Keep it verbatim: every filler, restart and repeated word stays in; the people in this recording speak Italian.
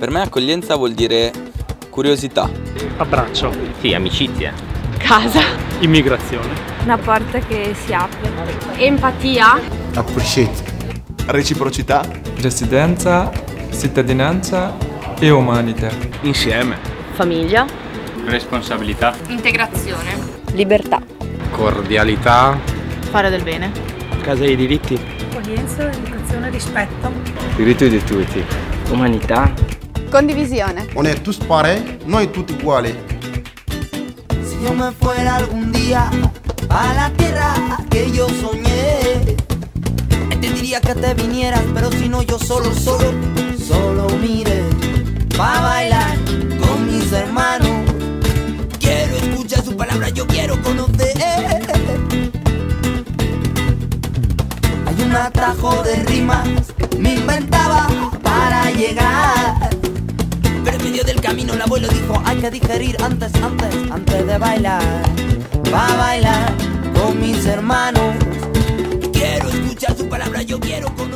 Per me accoglienza vuol dire curiosità. Abbraccio. Sì, amicizia. Casa. Immigrazione. Una porta che si apre. Empatia. Appreciate. Reciprocità. Residenza, cittadinanza e umanità. Insieme. Famiglia. Responsabilità. Integrazione. Libertà. Cordialità. Fare del bene. Casa dei diritti. Accoglienza, educazione, rispetto. Diritto di tutti. Umanità. Condivisione. On est tous pareils, noi tutti uguali. Si yo me fuera algún día a la tierra que yo soñé, te diría que te vinieras, pero si no yo solo, solo, solo mire pa' bailar con mis hermanos. Quiero escuchar su palabra, yo quiero conocer. Hay un atajo de rimas, me inventaba para llegar, pero en medio del camino el abuelo dijo hay que digerir antes, antes, antes de bailar. Va a bailar con mis hermanos. Quiero escuchar su palabra, yo quiero conocer.